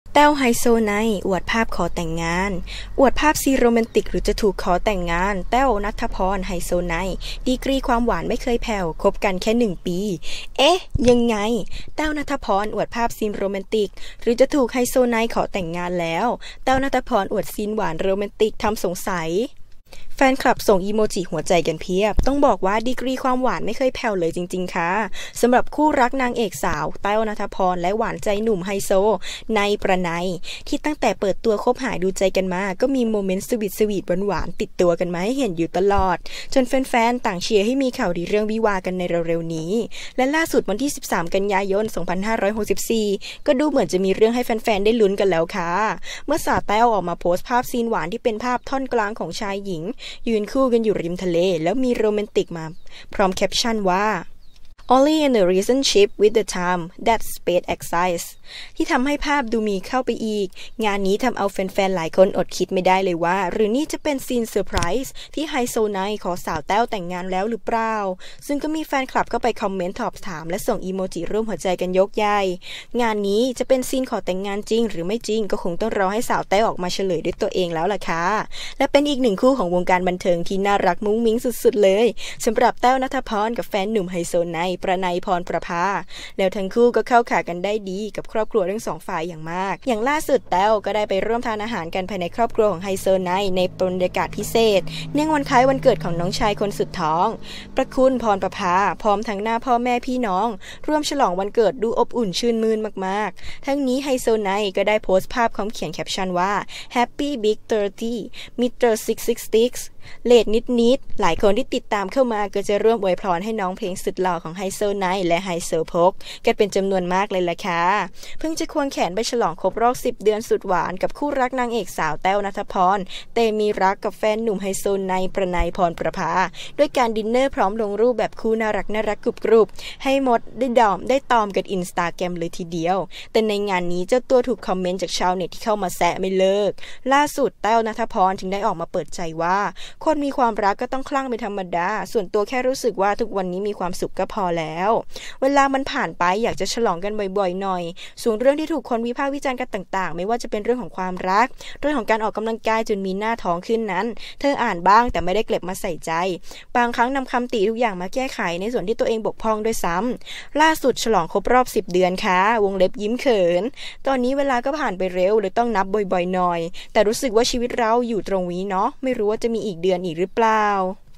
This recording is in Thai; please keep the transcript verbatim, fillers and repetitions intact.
แต้วไฮโซไนอวดภาพขอแต่งงานอวดภาพซีนโรแมนติกหรือจะถูกขอแต่งงานแต้วณัฐพรไฮโซไนดีกรีความหวานไม่เคยแผ่วคบกันแค่หนึ่งปีเอ๊ะยังไงแต้วณัฐพรอวดภาพซีนโรแมนติกหรือจะถูกไฮโซไนขอแต่งงานแล้วแต้วณัฐพรอวดซีนหวานโรแมนติกทำสงสัยแฟนคลับส่งอีโมจิหัวใจกันเพียบต้องบอกว่าดีกรีความหวานไม่เคยแผ่วเลยจริงๆค่ะสำหรับคู่รักนางเอกสาวแต้วณัฐพรและหวานใจหนุ่มไฮโซนายประไนที่ตั้งแต่เปิดตัวคบหาดูใจกันมาก็มีโมเมนต์สวีทสวีทหวานๆติดตัวกันมาให้เห็นอยู่ตลอดจนแฟนๆต่างเชียร์ให้มีข่าวดีเรื่องวิวากันในเร็วๆนี้และล่าสุดวันที่สิบสามกันยายนสองพันห้าร้อยหกสิบสี่ก็ดูเหมือนจะมีเรื่องให้แฟนๆได้ลุ้นกันแล้วค่ะเมื่อสาวแต้วออกมาโพสต์ภาพซีนหวานที่เป็นภาพท่อนกลางของชายหญิงยืนคู่กันอยู่ริมทะเลแล้วมีโรแมนติกมาพร้อมแคปชั่นว่า Only in a recent ship with the time that space excites ที่ทำให้ภาพดูมีเข้าไปอีกงานนี้ทำเอาแฟนๆหลายคนอดคิดไม่ได้เลยว่าหรือนี่จะเป็นซีนเซอร์ไพรส์ที่ไฮโซไนขอสาวแต้วแต่งงานแล้วหรือเปล่าซึ่งก็มีแฟนคลับเข้าไปคอมเมนต์สอบถามและส่งอีโมจิรูปหัวใจกันยกใหญ่งานนี้จะเป็นซีนขอแต่งงานจริงหรือไม่จริงก็คงต้องรอให้สาวแต้วออกมาเฉลยด้วยตัวเองแล้วล่ะค่ะและเป็นอีกหนึ่งคู่ของวงการบันเทิงที่น่ารักมุ้งมิ้งสุดๆเลยสำหรับแต้วณัฐพรกับแฟนหนุ่มไฮโซไนประไนพรประภาแล้วทั้งคู่ก็เข้าขากันได้ดีกับครอบครัวทั้งสองฝ่ายอย่างมากอย่างล่าสุดแต้วก็ได้ไปร่วมทานอาหารกันภายในครอบครัวของไฮโซไนในบรรยากาศพิเศษเนื่องวันคล้ายวันเกิดของน้องชายคนสุดท้องประคุณพรประภาพร้อมทั้งหน้าพ่อแม่พี่น้องร่วมฉลองวันเกิดดูอบอุ่นชื่นมื่นมากๆทั้งนี้ไฮโซไนก็ได้โพสต์ภาพพร้อมเขียนแคปชั่นว่า Happy Big สามสิบ มิสเตอร์ หกสิบหกเลทนิดๆหลายคนที่ติดตามเข้ามาก็จะร่วมอวยพรให้น้องเพลงสุดหล่อของไฮโซไนและไฮโซโพกกันเป็นจำนวนมากเลยล่ะค่ะเพิ่งจะควงแขนไปฉลองครบรอบสิบเดือนสุดหวานกับคู่รักนางเอกสาวแต้วณัฐพรเตมีรักกับแฟนหนุ่มไฮโซไนประไนพรประภาด้วยการดินเนอร์พร้อมลงรูปแบบคู่น่ารักน่ารักกรุบๆให้หมดได้ดอมได้ตอมกันอินสตาแกรมเลยทีเดียวแต่ในงานนี้เจ้าตัวถูกคอมเมนต์จากชาวเน็ตที่เข้ามาแซะไม่เลิกล่าสุดแต้วณัฐพรจึงได้ออกมาเปิดใจว่าคนมีความรักก็ต้องคลั่งเป็นธรรมดาส่วนตัวแค่รู้สึกว่าทุกวันนี้มีความสุขก็พอแล้วเวลามันผ่านไปอยากจะฉลองกันบ่อยๆหน่อยส่วนเรื่องที่ถูกคนวิพากษ์วิจารณ์กันต่างๆไม่ว่าจะเป็นเรื่องของความรักเรื่องของการออกกำลังกายจนมีหน้าท้องขึ้นนั้นเธออ่านบ้างแต่ไม่ได้เก็บมาใส่ใจบางครั้งนำคำติทุกอย่างมาแก้ไขในส่วนที่ตัวเองบกพร่องด้วยซ้ำล่าสุดฉลองครบรอบสิบเดือนค่ะวงเล็บยิ้มเขินตอนนี้เวลาก็ผ่านไปเร็วเลยต้องนับบ่อยๆหน่อยแต่รู้สึกว่าชีวิตเราอยู่ตรงนี้เนาะไม่รู้ว่าจะมีอีกเดือนอีกหรือเปล่า